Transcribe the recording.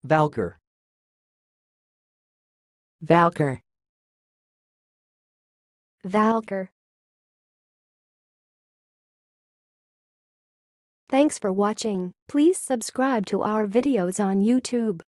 valcor, valcor, valcor. Thanks for watching. Please subscribe to our videos on YouTube.